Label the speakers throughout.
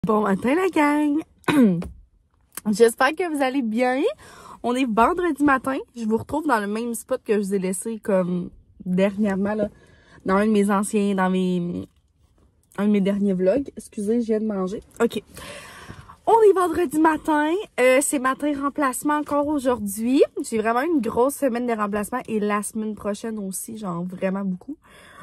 Speaker 1: Bon matin la gang! J'espère que vous allez bien. On est vendredi matin. Je vous retrouve dans le même spot que je vous ai laissé comme dernièrement là, dans un de mes anciens, un de mes derniers vlogs. Excusez, je viens de manger. OK. On est vendredi matin. C'est matin remplacement encore aujourd'hui. J'ai vraiment une grosse semaine de remplacement et la semaine prochaine aussi, genre vraiment beaucoup.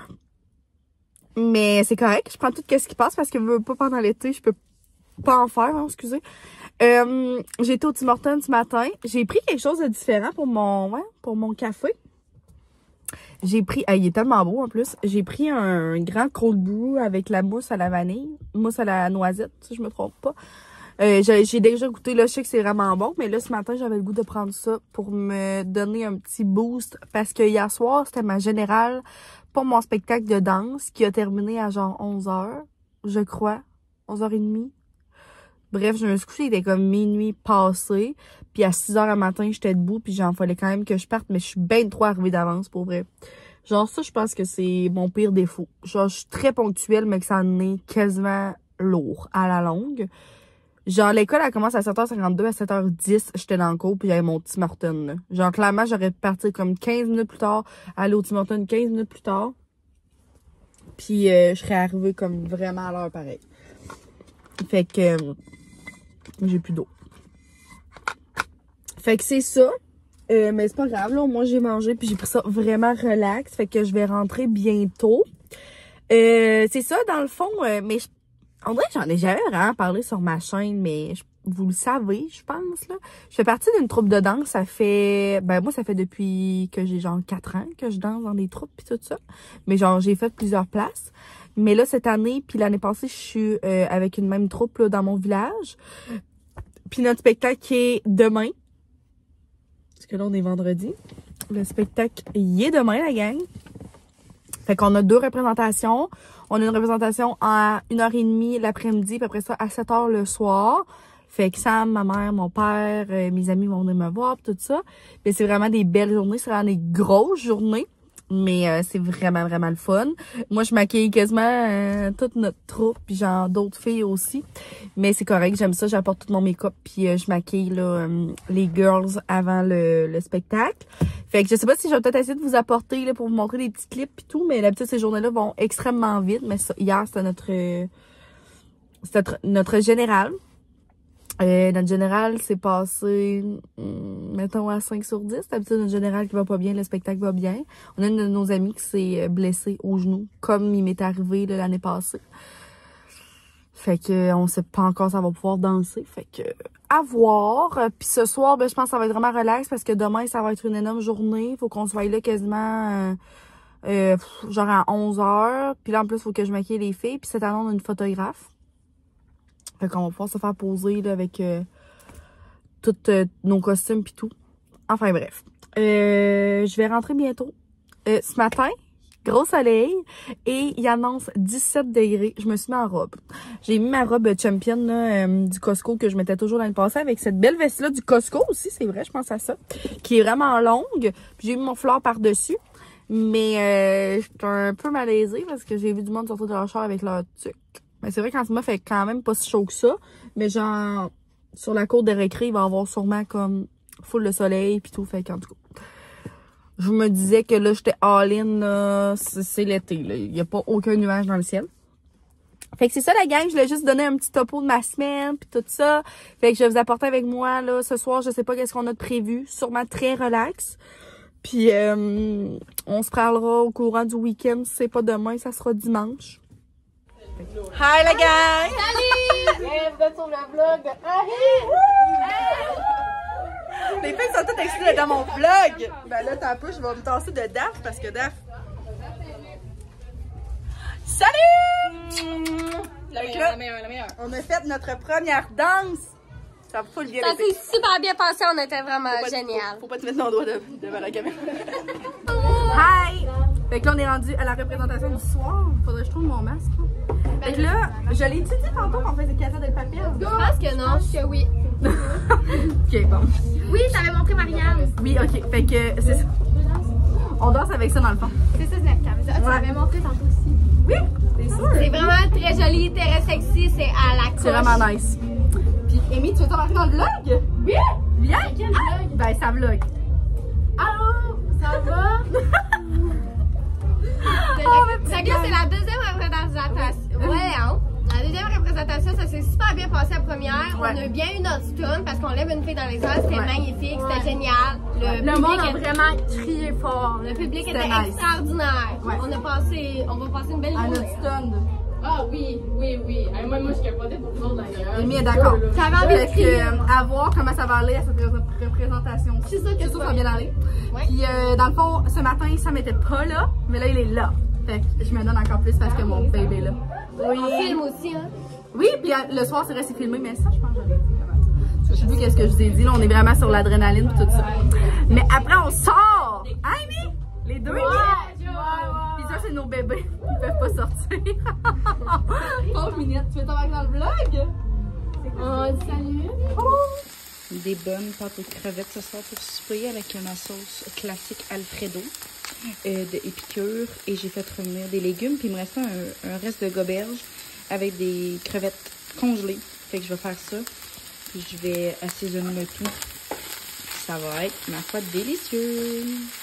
Speaker 1: Mais c'est correct, je prends tout ce qui passe parce que pas pendant l'été, je peux pas en faire, hein, excusez. J'ai été au Tim Hortons ce matin. J'ai pris quelque chose de différent pour mon café. J'ai pris, il est tellement beau en plus. J'ai pris un grand cold brew avec la mousse à la vanille, mousse à la noisette, si je me trompe pas. J'ai déjà goûté, là, je sais que c'est vraiment bon, mais là, ce matin, j'avais le goût de prendre ça pour me donner un petit boost parce que hier soir, c'était ma générale pour mon spectacle de danse qui a terminé à genre 11h, je crois, 11h30. Bref, je me suis couchée, il était comme minuit passé, puis à 6h du matin, j'étais debout, puis genre, fallait quand même que je parte, mais je suis bien trop arrivée d'avance, pour vrai. Genre, ça, je pense que c'est mon pire défaut. Genre, je suis très ponctuelle, mais que ça en est quasiment lourd à la longue. Genre, l'école, elle commence à 7h52, à 7h10, j'étais dans le cours, puis j'avais mon Tim Hortons, là. Genre, clairement, j'aurais pu partir comme 15 minutes plus tard, aller au Tim Hortons 15 minutes plus tard. Puis, je serais arrivée comme vraiment à l'heure pareil. Fait que, j'ai plus d'eau. Fait que c'est ça. Mais c'est pas grave, là. Moi, j'ai mangé, puis j'ai pris ça vraiment relax. Fait que je vais rentrer bientôt. C'est ça, dans le fond, mais on dirait que j'en ai jamais vraiment parlé sur ma chaîne, mais vous le savez, je pense, là. Je fais partie d'une troupe de danse, ça fait depuis que j'ai genre 4 ans que je danse dans des troupes pis tout ça. Mais genre, j'ai fait plusieurs places. Mais là, cette année, puis l'année passée, je suis avec une même troupe, là, dans mon village. Puis notre spectacle qui est demain. Parce que là, on est vendredi. Le spectacle, il est demain, la gang. Fait qu'on a 2 représentations. On a une représentation à 1h30 l'après-midi, puis après ça, à 7h le soir. Fait que Sam, ma mère, mon père, mes amis vont venir me voir, pis tout ça. Puis c'est vraiment des belles journées, c'est vraiment des grosses journées. Mais c'est vraiment, vraiment le fun. Moi, je maquille quasiment toute notre troupe, puis genre d'autres filles aussi. Mais c'est correct, j'aime ça, j'apporte tout mon make-up, puis je maquille là, les girls avant le spectacle. Fait que je sais pas si je vais peut-être essayer de vous apporter là, pour vous montrer des petits clips et tout, mais d'habitude, ces journées-là vont extrêmement vite. Mais ça, hier, c'était notre général. Notre général s'est passé, mettons, à 5 sur 10. D'habitude, notre général qui va pas bien, le spectacle va bien. On a une de nos amies qui s'est blessée au genou, comme il m'est arrivé l'année passée. Fait que on sait pas encore si ça va pouvoir danser. Fait que à voir. Puis ce soir, ben, je pense que ça va être vraiment relax parce que demain, ça va être une énorme journée. Faut qu'on soit là quasiment genre à 11h. Puis là, en plus, il faut que je maquille les filles. Puis cette année, on a une photographe. Fait qu'on va pouvoir se faire poser là, avec tous nos costumes pis tout. Enfin bref. Je vais rentrer bientôt. Ce matin, gros soleil. Et il annonce 17 degrés. Je me suis mis en robe. J'ai mis ma robe champion là, du Costco que je mettais toujours l'année passée avec cette belle veste-là du Costco aussi, c'est vrai, je pense à ça. Qui est vraiment longue. Puis j'ai mis mon foulard par-dessus. Mais je suis un peu malaisée parce que j'ai vu du monde sortir de leur char avec leur tuque. Mais c'est vrai qu'en ce moment, il fait quand même pas si chaud que ça. Mais genre, sur la cour de récré, il va y avoir sûrement comme full de soleil puis tout. Fait qu'en tout cas, je me disais que là, j'étais all-in, c'est l'été. Il n'y a pas aucun nuage dans le ciel. Fait que c'est ça la gang, je voulais juste donner un petit topo de ma semaine puis tout ça. Fait que je vais vous apporter avec moi là ce soir, je sais pas qu'est-ce qu'on a de prévu. Sûrement très relax. Puis on se parlera au courant du week-end. Si c'est pas demain, ça sera dimanche. Hi la gang!
Speaker 2: Salut! Hey, vous êtes sur le vlog de Harry!
Speaker 1: Les filles sont toutes excitées dans mon vlog! Ben là, t'as un peu, je vais me tasser de Daph parce que Daph... Salut!
Speaker 2: La meilleure.
Speaker 1: On a fait notre première danse! Ça va full bien.
Speaker 2: Ça s'est super bien passé, on était vraiment génial.
Speaker 1: Faut pas te mettre ton doigt devant la caméra. Hi! Fait que là, on est rendu à la représentation du soir. Faudrait que je trouve mon masque. Fait que là, je l'ai dit tantôt qu'on faisait Casa del Papel.
Speaker 2: Je pense que non. Je pense que oui.
Speaker 1: Ok, bon.
Speaker 2: Oui, je t'avais montré Marianne.
Speaker 1: Oui, ok. Fait que c'est ça. On danse avec ça dans le fond.
Speaker 2: C'est ça, c'est la caméra. Tu l'avais montré tantôt aussi.
Speaker 1: Oui? C'est sûr.
Speaker 2: C'est vraiment très joli, très sexy, c'est à la coche.
Speaker 1: C'est vraiment nice. Puis, Amy, tu veux t'embarquer dans le vlog?
Speaker 2: Oui!
Speaker 1: Viens!
Speaker 2: Quel vlog?
Speaker 1: Ben, ça vlog.
Speaker 2: Allô? Ça va? Ça c'est la deuxième représentation. Ouais, hein? La deuxième représentation, ça s'est super bien passé la première.
Speaker 1: Ouais.
Speaker 2: On a bien eu notre stun parce qu'on lève une fille dans les airs. C'était magnifique, c'était génial.
Speaker 3: Le monde a vraiment crié fort.
Speaker 2: Le public était
Speaker 1: nice.
Speaker 2: extraordinaire.
Speaker 1: Ouais.
Speaker 2: On va passer une belle
Speaker 1: À
Speaker 2: journée.
Speaker 1: notre stand.
Speaker 3: Ah oui. Moi, je capotais pour vous autres d'ailleurs.
Speaker 1: Amy est d'accord.
Speaker 2: J'avais envie de
Speaker 1: Fait
Speaker 2: crier.
Speaker 1: que, à voir comment ça va aller à cette représentation.
Speaker 2: Je suis sûre que
Speaker 1: ça va bien aller.
Speaker 2: Ouais.
Speaker 1: Puis, dans le fond, ce matin, Sam était pas là, mais là, il est là. Fait que je me donne encore plus parce que mon bébé est là.
Speaker 2: On filme aussi, hein?
Speaker 1: Oui, puis le soir, c'est vrai, c'est filmé, mais ça, je pense que je l'ai dit. Je sais plus qu'est-ce que je vous ai dit. Là, on est vraiment sur l'adrénaline et tout ça. Mais après, on sort! Hein, Amy? Les deux, Amy? Puis ça, c'est nos bébés. Ils peuvent pas sortir. Pauvre Minette, tu veux t'embarquer dans le vlog?
Speaker 2: Salut!
Speaker 4: Des bonnes pâtes aux crevettes ce soir pour souper avec ma sauce classique Alfredo de épicure. Et j'ai fait revenir des légumes. Puis il me restait un reste de goberge avec des crevettes congelées. Fait que je vais faire ça. Puis je vais assaisonner le tout. Ça va être, ma foi, délicieux.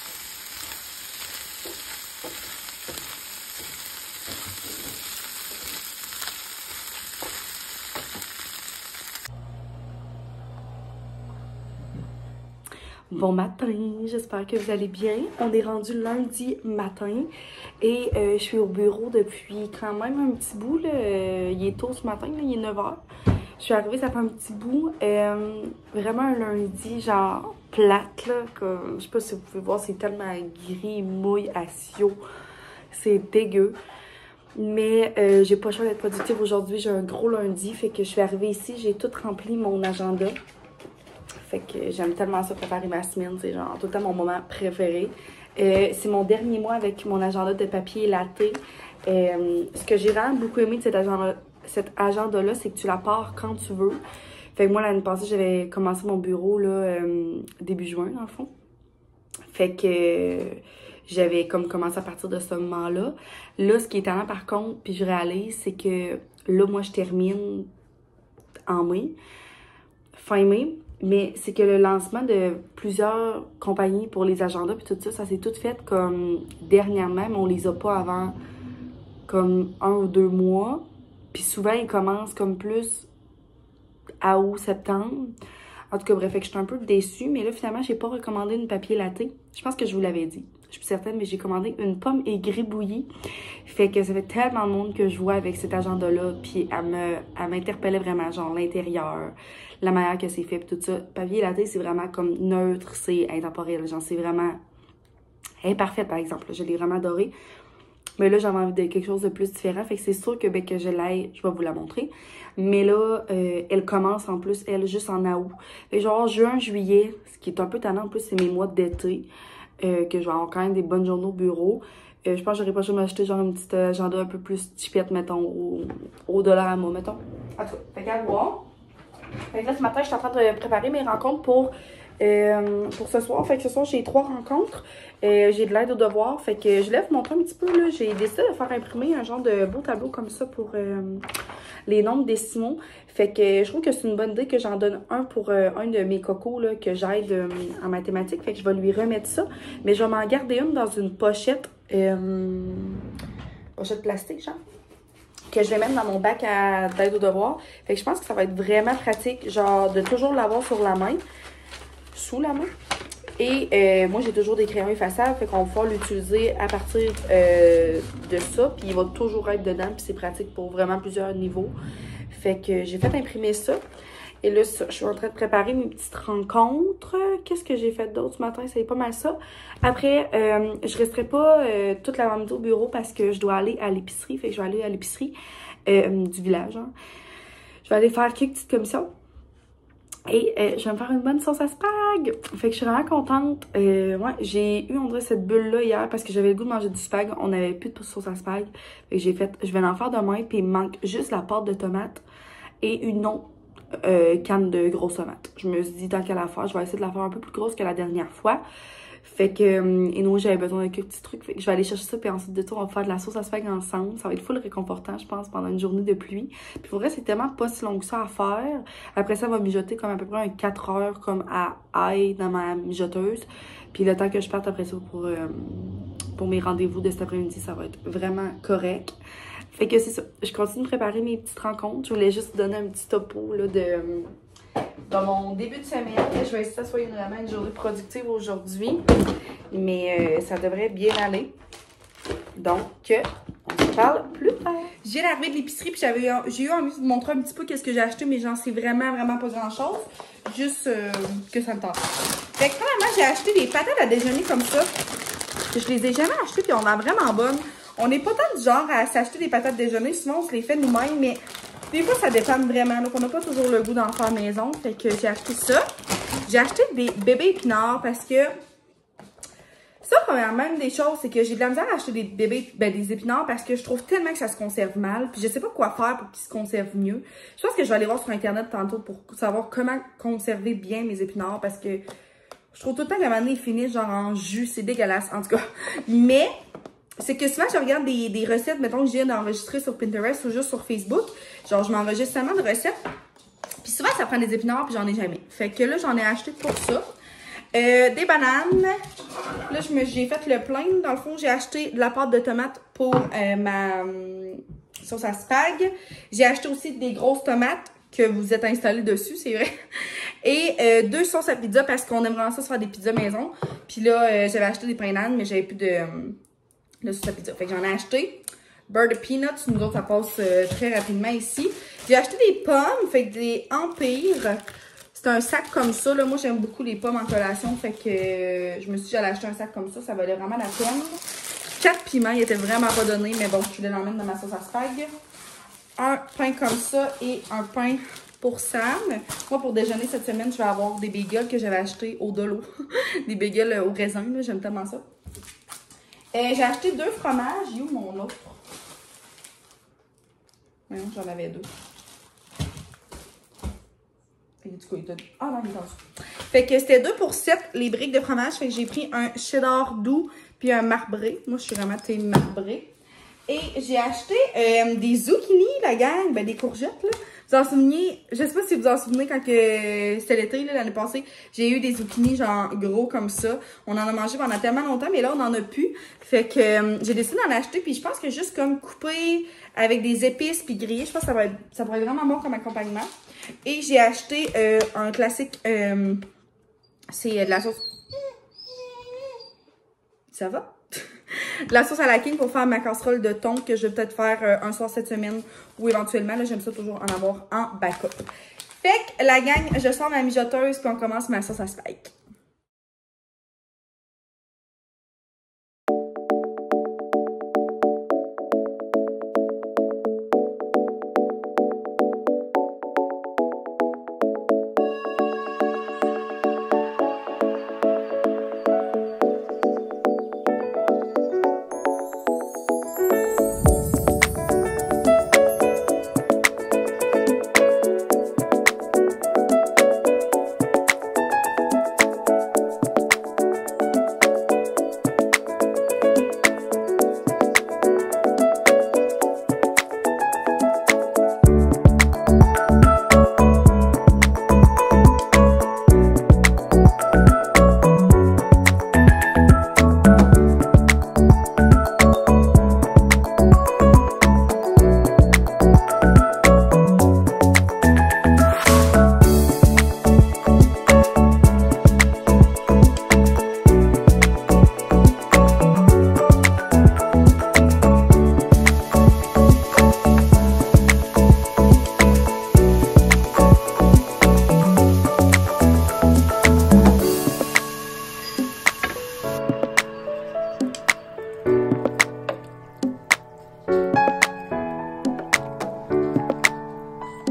Speaker 1: Bon matin, j'espère que vous allez bien. On est rendu lundi matin et je suis au bureau depuis quand même un petit bout. Là. Il est tôt ce matin, là, il est 9h. Je suis arrivée, ça fait un petit bout. Vraiment un lundi, genre plate, là. Comme, je sais pas si vous pouvez voir, c'est tellement gris, mouille, assio. C'est dégueu. Mais j'ai pas le choix d'être productive aujourd'hui. J'ai un gros lundi, fait que je suis arrivée ici, j'ai tout rempli mon agenda. Fait que j'aime tellement ça, préparer ma semaine. C'est genre tout le temps mon moment préféré. C'est mon dernier mois avec mon agenda de papier laté. Ce que j'ai vraiment beaucoup aimé de cet agenda-là, c'est que tu la pars quand tu veux. Fait que moi, l'année passée, j'avais commencé mon bureau là, début juin, dans le fond. Fait que j'avais comme commencé à partir de ce moment-là. Là, ce qui est étonnant par contre, puis je réalise, c'est que là, moi, je termine en mai, fin mai. Mais c'est que le lancement de plusieurs compagnies pour les agendas puis tout ça, ça s'est tout fait comme dernièrement, mais on les a pas avant comme 1 ou 2 mois. Puis souvent, ils commencent comme plus à août, septembre. En tout cas, bref, fait que je suis un peu déçue. Mais là, finalement, j'ai pas recommandé une papier latte. Je pense que je vous l'avais dit. Je suis plus certaine, mais j'ai commandé une pomme aigrie bouillie. Fait que ça fait tellement de monde que je vois avec cet agenda-là. Puis elle m'interpellait vraiment, genre l'intérieur, la manière que c'est fait, puis tout ça. Papier latte, c'est vraiment comme neutre, c'est intemporel. Genre, c'est vraiment imparfait, par exemple. Je l'ai vraiment adoré. Mais là, j'avais envie de quelque chose de plus différent. Fait que c'est sûr que, que je l'aille, je vais vous la montrer. Mais là, elle commence en plus, elle, juste en août. Fait que genre, juin, juillet, ce qui est un peu tannant, en plus, c'est mes mois d'été. Que je vais avoir quand même des bonnes journées au bureau. Je pense que j'aurais pas choisi de m'acheter genre une petite agenda un peu plus chipette, mettons, au dollar à moi, mettons. En tout cas, fait qu'à voir. Fait que là, ce matin, je suis en train de préparer mes rencontres pour ce soir. Fait que ce soir, j'ai 3 rencontres. J'ai de l'aide aux devoirs. Fait que je lève mon montrer un petit peu, là. J'ai décidé de faire imprimer un genre de beau tableau comme ça pour les nombres décimaux. Fait que je trouve que c'est une bonne idée que j'en donne un pour un de mes cocos là, que j'aide en mathématiques. Fait que je vais lui remettre ça. Mais je vais m'en garder une dans une pochette, pochette plastique, genre, que je vais mettre dans mon bac d'aide aux devoirs. Fait que je pense que ça va être vraiment pratique, genre, de toujours l'avoir sur la main, sous la main. Et moi, j'ai toujours des crayons effaçables, fait qu'on va pouvoir l'utiliser à partir de ça. Puis il va toujours être dedans, puis c'est pratique pour vraiment plusieurs niveaux. Fait que j'ai fait imprimer ça. Et là, je suis en train de préparer mes petites rencontres. Qu'est-ce que j'ai fait d'autre ce matin? C'est pas mal ça. Après, je resterai pas toute la midi au bureau parce que je dois aller à l'épicerie. Fait que je vais aller à l'épicerie du village. Hein. Je vais aller faire quelques petites commissions. Et je vais me faire une bonne sauce à spag. Fait que je suis vraiment contente. Ouais, j'ai eu, on dirait, cette bulle-là hier parce que j'avais le goût de manger du spag. On n'avait plus de sauce à spag. Fait que j'ai fait, je vais en faire demain. Puis il me manque juste la pâte de tomate et une autre canne de grosses tomates. Je me suis dit, tant qu'à la faire, je vais essayer de la faire un peu plus grosse que la dernière fois. Fait que, et nous, j'avais besoin de quelques petits trucs. Fait que je vais aller chercher ça, puis ensuite de tout, on va faire de la sauce à spag ensemble. Ça va être full réconfortant, je pense, pendant une journée de pluie. Puis pour vrai, c'est tellement pas si long que ça à faire. Après ça, on va mijoter comme à peu près un 4 heures, comme à ail dans ma mijoteuse. Puis le temps que je parte après ça pour mes rendez-vous de cet après-midi, ça va être vraiment correct. Fait que c'est ça. Je continue de préparer mes petites rencontres. Je voulais juste donner un petit topo là, dans mon début de semaine. Je vais essayer que ça soit vraiment une journée productive aujourd'hui. Mais ça devrait bien aller. Donc, on se parle plus tard. J'ai l'arrivée de l'épicerie, puis j'ai eu envie de vous montrer un petit peu qu'est-ce que j'ai acheté, mais j'en sais vraiment pas grand-chose. Juste que ça me tente. Fait que premièrement, j'ai acheté des patates à déjeuner comme ça. Je les ai jamais achetées, puis on a vraiment bonnes. On n'est pas tant du genre à s'acheter des patates déjeuner, sinon on se les fait nous-mêmes, mais des fois ça dépend vraiment. Donc on n'a pas toujours le goût d'en faire maison. Fait que j'ai acheté ça. J'ai acheté des bébés épinards parce que ça, premièrement, une des choses, c'est que j'ai de la misère à acheter des épinards parce que je trouve tellement que ça se conserve mal. Puis je sais pas quoi faire pour qu'ils se conservent mieux. Je pense que je vais aller voir sur Internet tantôt pour savoir comment conserver bien mes épinards parce que je trouve tout le temps qu'à un moment donné, ils finissent genre en jus. C'est dégueulasse, en tout cas. Mais c'est que souvent, je regarde des recettes, mettons que je viens d'enregistrer sur Pinterest ou juste sur Facebook. Genre, je m'enregistre tellement de recettes. Puis souvent, ça prend des épinards, puis j'en ai jamais. Fait que là, j'en ai acheté pour ça. Des bananes. Là, j'ai fait le plein. Dans le fond, j'ai acheté de la pâte de tomate pour ma sauce à spag. J'ai acheté aussi des grosses tomates que vous êtes installées dessus, c'est vrai. Et 2 sauces à pizza parce qu'on aime vraiment ça se faire des pizzas maison. Puis là, j'avais acheté des pains d'âne, mais j'avais plus de sauce à pizza. Fait que j'en ai acheté. Beurre de peanuts, nous autres, ça passe très rapidement ici. J'ai acheté des pommes, fait que des Empire. C'est un sac comme ça. Là. Moi, j'aime beaucoup les pommes en collation. Fait que je me suis dit, j'allais acheter un sac comme ça. Ça valait vraiment la peine. 4 piments, ils étaient vraiment pas donnés. Mais bon, je les emmène dans ma sauce à spag. Un pain comme ça et un pain pour Sam. Moi, pour déjeuner cette semaine, je vais avoir des bagels que j'avais achetés au Dolo. Des bagels au raisin. J'aime tellement ça. J'ai acheté 2 fromages. Il est où mon autre? Oui, j'en avais 2. Ah non, il est en dessous. Fait que c'était 2 pour 7 les briques de fromage. Fait que j'ai pris un cheddar doux puis un marbré. Moi, je suis vraiment team marbré. Et j'ai acheté des zucchini, la gang. Ben, des courgettes, là. Vous en souvenez? Je sais pas si vous en souvenez quand c'était l'été, l'année passée. J'ai eu des zucchini, genre, gros comme ça. On en a mangé pendant tellement longtemps, mais là, on en a plus. Fait que j'ai décidé d'en acheter. Puis je pense que juste comme couper avec des épices puis griller, je pense que ça pourrait être vraiment bon comme accompagnement. Et j'ai acheté un classique, c'est de la sauce. Ça va? De la sauce à la king pour faire ma casserole de thon que je vais peut-être faire un soir cette semaine ou éventuellement. Là, j'aime ça toujours en avoir en backup. Fait que la gang, je sors ma mijoteuse puis on commence ma sauce à spag.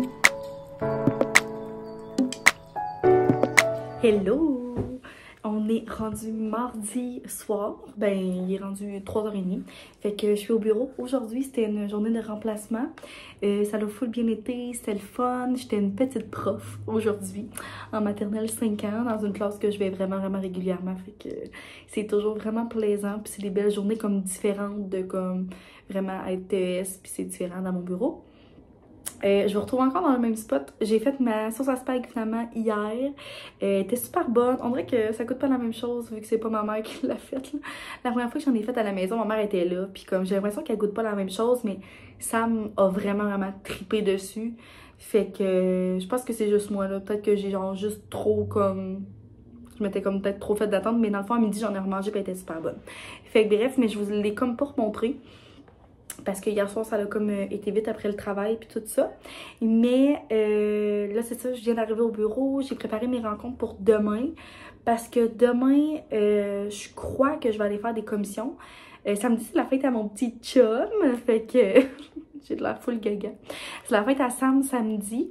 Speaker 1: Hello! On
Speaker 4: est rendu mardi soir. Ben, il est rendu 3h30. Fait que je suis au bureau. Aujourd'hui, c'était une journée de remplacement. Ça a full bien été, c'était le fun. J'étais une petite prof aujourd'hui, en maternelle 5 ans, dans une classe que je vais vraiment régulièrement. Fait que c'est toujours vraiment plaisant. Puis c'est des belles journées comme différentes de comme vraiment être TES. Puis c'est différent dans mon bureau. Je me retrouve encore dans le même spot. J'ai fait ma sauce à spag finalement hier. Elle était super bonne. On dirait que ça coûte pas la même chose vu que c'est pas ma mère qui l'a faite. La première fois que j'en ai fait à la maison, ma mère était là. Puis comme j'ai l'impression qu'elle goûte pas la même chose, mais Sam a vraiment trippé dessus. Fait que je pense que c'est juste moi là. Peut-être que j'ai genre juste trop comme... Je m'étais comme peut-être trop fait d'attendre. Mais dans le fond, à midi, j'en ai remangé et elle était super bonne. Fait que bref, mais je vous l'ai comme pas remontré. Parce que hier soir, ça a comme été vite après le travail puis tout ça. Mais là, c'est ça, je viens d'arriver au bureau. J'ai préparé mes rencontres pour demain. Parce que demain, je crois que je vais aller faire des commissions. Samedi, c'est la fête à mon petit chum. Fait que j'ai de l'air full gaga. C'est la fête à Sam samedi.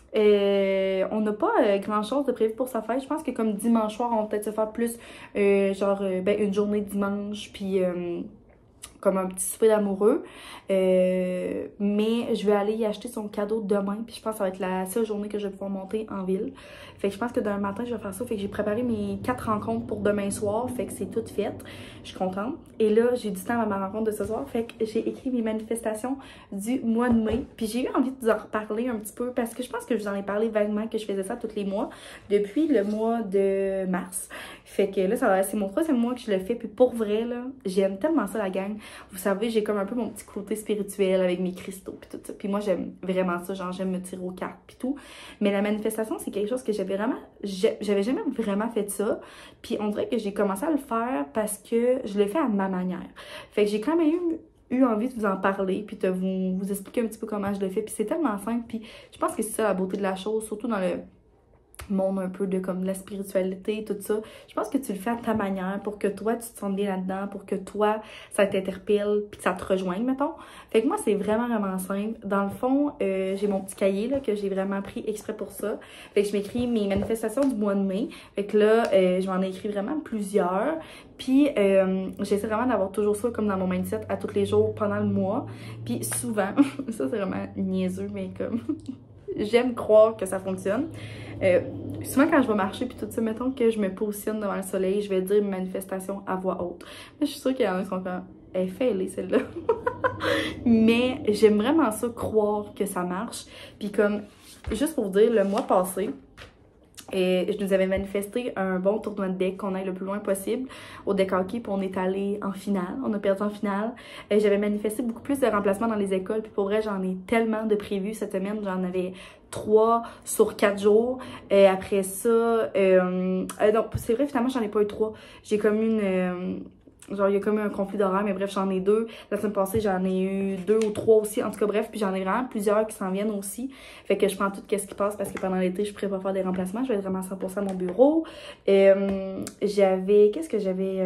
Speaker 4: On n'a pas grand chose de prévu pour sa fête. Je pense que comme dimanche soir, on va peut-être se faire plus une journée dimanche. Puis... comme un petit souper d'amoureux. Mais je vais aller y acheter son cadeau demain. Puis je pense que ça va être la seule journée que je vais pouvoir monter en ville. Fait que je pense que demain matin, je vais faire ça. Fait que j'ai préparé mes 4 rencontres pour demain soir. Fait que c'est tout fait. Je suis contente. Et là, j'ai du temps à ma rencontre de ce soir. Fait que j'ai écrit mes manifestations du mois de mai. Puis j'ai eu envie de vous en reparler un petit peu. Parce que je pense que je vous en ai parlé vaguement que je faisais ça tous les mois. Depuis le mois de mars. Fait que là, c'est mon 3e mois que je le fais. Puis pour vrai, là, j'aime tellement ça, la gang. Vous savez, j'ai comme un peu mon petit côté spirituel avec mes cristaux puis tout ça. Puis moi, j'aime vraiment ça. Genre, j'aime me tirer aux cartes puis tout. Mais la manifestation, c'est quelque chose que j'avais jamais vraiment fait ça. Puis on dirait que j'ai commencé à le faire parce que je le fais à ma manière. Fait que j'ai quand même eu envie de vous en parler puis de vous expliquer un petit peu comment je le fais. Puis c'est tellement simple. Puis je pense que c'est ça la beauté de la chose, surtout dans le monde un peu de comme la spiritualité, tout ça. Je pense que tu le fais à ta manière pour que toi, tu te sentes bien là-dedans, pour que toi, ça t'interpelle puis que ça te rejoigne, mettons. Fait que moi, c'est vraiment simple. Dans le fond, j'ai mon petit cahier là que j'ai vraiment pris exprès pour ça. Fait que je m'écris mes manifestations du mois de mai. Fait que là, je m'en ai écrit vraiment plusieurs. Puis, j'essaie vraiment d'avoir toujours ça comme dans mon mindset à tous les jours pendant le mois. Puis souvent, ça c'est vraiment niaiseux, mais comme... J'aime croire que ça fonctionne. Souvent quand je vais marcher puis tout ça, mettons que je me positionne devant le soleil, je vais dire mes manifestations à voix haute. Mais je suis sûre qu'il y en a qui sont comme « Elle fait elle celle-là. » Mais j'aime vraiment ça, croire que ça marche. Puis comme, juste pour vous dire, le mois passé, je nous avais manifesté un bon tournoi de deck, qu'on aille le plus loin possible au deck hockey, puis on est allé en finale, on a perdu en finale. J'avais manifesté beaucoup plus de remplacements dans les écoles, puis pour vrai j'en ai tellement de prévus cette semaine, j'en avais 3 sur 4 jours. Après ça, non c'est vrai finalement j'en ai pas eu 3, j'ai comme une... genre, il y a comme un conflit d'horaire, mais bref, j'en ai 2. La semaine passée, j'en ai eu 2 ou 3 aussi. En tout cas, bref, puis j'en ai vraiment plusieurs qui s'en viennent aussi. Fait que je prends tout ce qui passe parce que pendant l'été, je pourrais pas faire des remplacements. Je vais être vraiment 100% à mon bureau. Qu'est-ce que j'avais...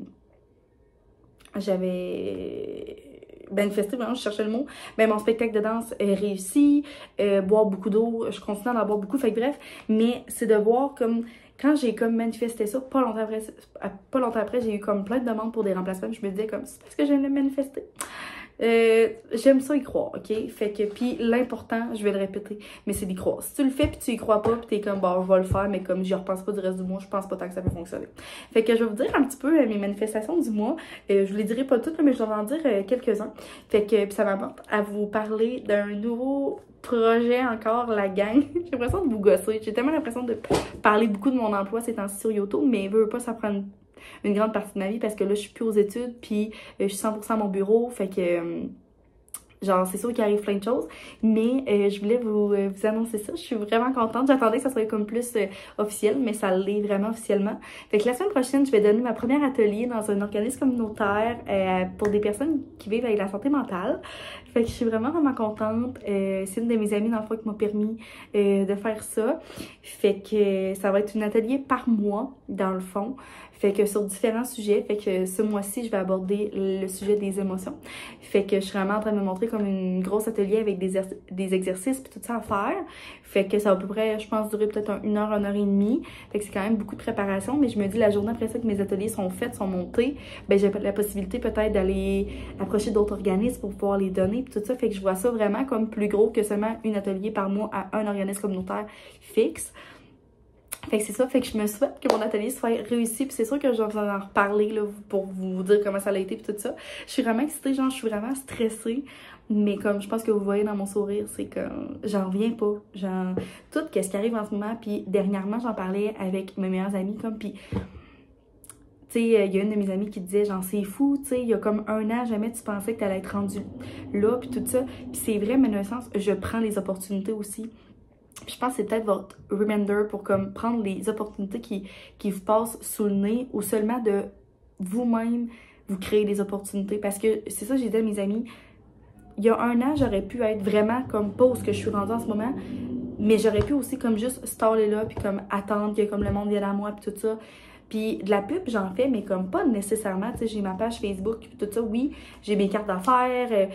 Speaker 4: J'avais... manifesté, vraiment, je cherchais le mot. Ben, mon spectacle de danse est réussi. Boire beaucoup d'eau. Je continue d'en boire beaucoup. Fait que bref, mais c'est de voir comme... Quand j'ai comme manifesté ça, pas longtemps après, j'ai eu comme plein de demandes pour des remplacements. Je me disais comme, c'est parce que j'aime le manifester. J'aime ça y croire, ok? Fait que, puis l'important, je vais le répéter, mais c'est d'y croire. Si tu le fais puis tu y crois pas, puis t'es comme, bon, je vais le faire, mais comme j'y repense pas du reste du mois, je pense pas tant que ça peut fonctionner. Fait que je vais vous dire un petit peu mes manifestations du mois. Je vous les dirai pas toutes, mais je vais en dire quelques-uns. Fait que, puis ça m'apporte à vous parler d'un nouveau projet encore, la gang. J'ai l'impression de vous gosser. J'ai tellement l'impression de parler beaucoup de mon emploi ces temps-ci sur YouTube, mais veux pas, ça prend une grande partie de ma vie parce que là, je suis plus aux études, puis je suis 100% à mon bureau, fait que... genre, c'est sûr qu'il arrive plein de choses, mais je voulais vous annoncer ça. Je suis vraiment contente. J'attendais que ça soit comme plus officiel, mais ça l'est vraiment officiellement. Fait que la semaine prochaine, je vais donner ma première atelier dans un organisme communautaire pour des personnes qui vivent avec la santé mentale. Fait que je suis vraiment contente. C'est une de mes amies dans le fond qui m'a permis de faire ça. Fait que ça va être un atelier par mois dans le fond. Fait que sur différents sujets. Fait que ce mois-ci, je vais aborder le sujet des émotions. Fait que je suis vraiment en train de me montrer comme une grosse atelier avec des exercices puis tout ça à faire. Fait que ça va à peu près, je pense, durer peut-être 1 heure, 1 heure et demie. Fait que c'est quand même beaucoup de préparation. Mais je me dis, la journée après ça que mes ateliers sont faits, sont montés, ben j'ai la possibilité peut-être d'aller approcher d'autres organismes pour pouvoir les donner puis tout ça. Fait que je vois ça vraiment comme plus gros que seulement un atelier par mois à un organisme communautaire fixe. Fait que c'est ça, fait que je me souhaite que mon atelier soit réussi, puis c'est sûr que je vais en reparler là, pour vous dire comment ça a été puis tout ça. Je suis vraiment excitée, genre je suis vraiment stressée, mais comme je pense que vous voyez dans mon sourire, c'est que j'en reviens pas. Genre, tout ce qui arrive en ce moment, puis dernièrement j'en parlais avec mes meilleures amies, comme puis... Tu sais, il y a une de mes amies qui disait, genre, c'est fou, tu sais, il y a comme 1 an, jamais tu pensais que tu allais être rendu là, puis tout ça. Puis c'est vrai, mais dans un sens, je prends les opportunités aussi. Puis je pense que c'est peut-être votre reminder pour comme prendre les opportunités qui vous passent sous le nez ou seulement de vous-même vous créer des opportunités. Parce que c'est ça que j'ai dit à mes amis, il y a 1 an, j'aurais pu être vraiment comme pas où ce que je suis rendue en ce moment, mais j'aurais pu aussi comme juste staller là, puis comme attendre que comme le monde vienne à moi, puis tout ça. Puis de la pub, j'en fais, mais comme pas nécessairement, tu sais, j'ai ma page Facebook, puis tout ça, oui, j'ai mes cartes d'affaires,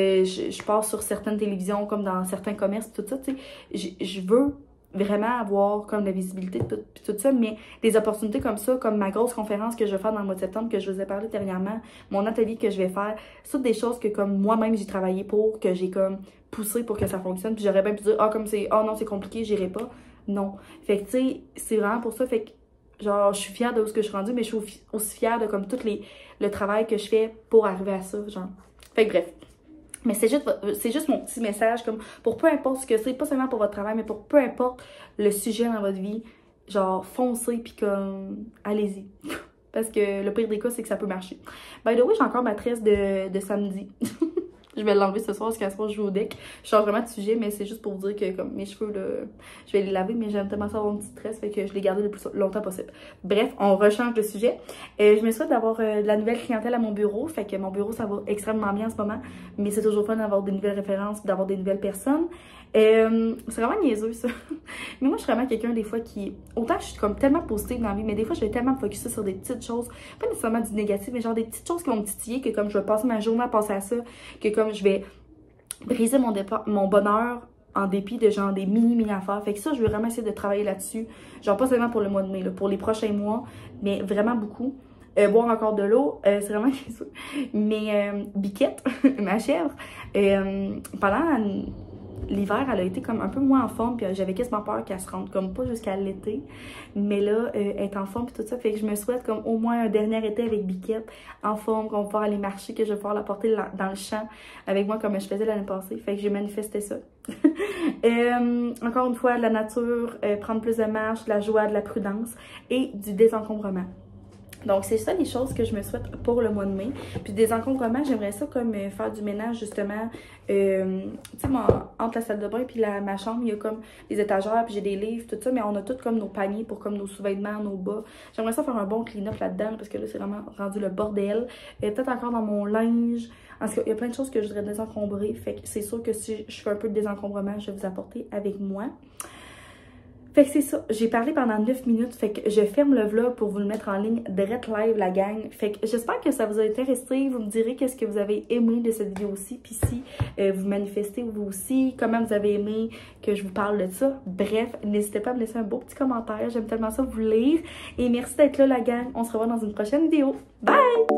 Speaker 4: je passe sur certaines télévisions, comme dans certains commerces, tout ça, tu sais, je veux vraiment avoir comme de la visibilité, puis tout ça, mais des opportunités comme ça, comme ma grosse conférence que je vais faire dans le mois de septembre, que je vous ai parlé dernièrement, mon atelier que je vais faire, c'est toutes des choses que comme moi-même j'ai travaillé pour, que j'ai comme poussé pour que ça fonctionne, puis j'aurais bien pu dire, ah, comme c'est, ah non, c'est compliqué, j'irai pas, non. Fait que, tu sais, c'est vraiment pour ça, fait que genre, je suis fière de où ce que je suis rendue, mais je suis aussi fière de comme tout le travail que je fais pour arriver à ça, genre. Fait que bref. Mais c'est juste mon petit message, comme pour peu importe ce que c'est, pas seulement pour votre travail, mais pour peu importe le sujet dans votre vie, genre, foncez, puis comme, allez-y. Parce que le pire des cas, c'est que ça peut marcher. By the way, j'ai encore ma tresse de samedi. Je vais l'enlever ce soir parce qu'à ce soir, je joue au deck. Je change vraiment de sujet, mais c'est juste pour vous dire que comme mes cheveux, là, je vais les laver, mais j'aime tellement ça avoir une petite tresse, fait que je les garde le plus longtemps possible. Bref, on rechange de sujet. Je me souhaite d'avoir de la nouvelle clientèle à mon bureau, fait que mon bureau, ça va extrêmement bien en ce moment, mais c'est toujours fun d'avoir des nouvelles références, d'avoir des nouvelles personnes. C'est vraiment niaiseux, ça. Mais moi, je suis vraiment quelqu'un, des fois, qui... Autant je suis comme tellement positive dans la vie, mais des fois, je vais tellement me focusser sur des petites choses, pas nécessairement du négatif, mais genre des petites choses qui vont me titiller, que comme je vais passer ma journée à penser à ça, que comme je vais briser mon bonheur en dépit de genre des mini affaires. Fait que ça, je veux vraiment essayer de travailler là-dessus. Genre pas seulement pour le mois de mai, là, pour les prochains mois, mais vraiment beaucoup. Boire encore de l'eau, c'est vraiment ça. Mais Biquette, ma chèvre, pendant l'hiver, elle a été comme un peu moins en forme, puis j'avais quasiment peur qu'elle se rende comme pas jusqu'à l'été. Mais là, elle est en forme, puis tout ça. Fait que je me souhaite comme au moins un dernier été avec Biquette, en forme, qu'on va pouvoir aller marcher, que je vais pouvoir la porter dans le champ avec moi comme je faisais l'année passée. Fait que j'ai manifesté ça. Encore une fois, de la nature, prendre plus de marche, de la joie, de la prudence et du désencombrement. Donc, c'est ça les choses que je me souhaite pour le mois de mai. Puis des encombrements, j'aimerais ça comme faire du ménage justement. Tu sais, entre la salle de bain puis ma chambre, il y a comme des étagères, puis j'ai des livres, tout ça. Mais on a tout comme nos paniers pour comme nos sous-vêtements, nos bas. J'aimerais ça faire un bon clean-up là-dedans, parce que là, c'est vraiment rendu le bordel. Peut-être encore dans mon linge. En tout cas, il y a plein de choses que je voudrais désencombrer. Fait que c'est sûr que si je fais un peu de désencombrement, je vais vous apporter avec moi. Fait que c'est ça, j'ai parlé pendant 9 minutes, fait que je ferme le vlog pour vous le mettre en ligne direct live la gang. Fait que j'espère que ça vous a intéressé, vous me direz qu'est-ce que vous avez aimé de cette vidéo-ci, puis si vous manifestez vous aussi, comment vous avez aimé que je vous parle de ça. Bref, n'hésitez pas à me laisser un beau petit commentaire, j'aime tellement ça vous lire. Et merci d'être là la gang, on se revoit dans une prochaine vidéo. Bye!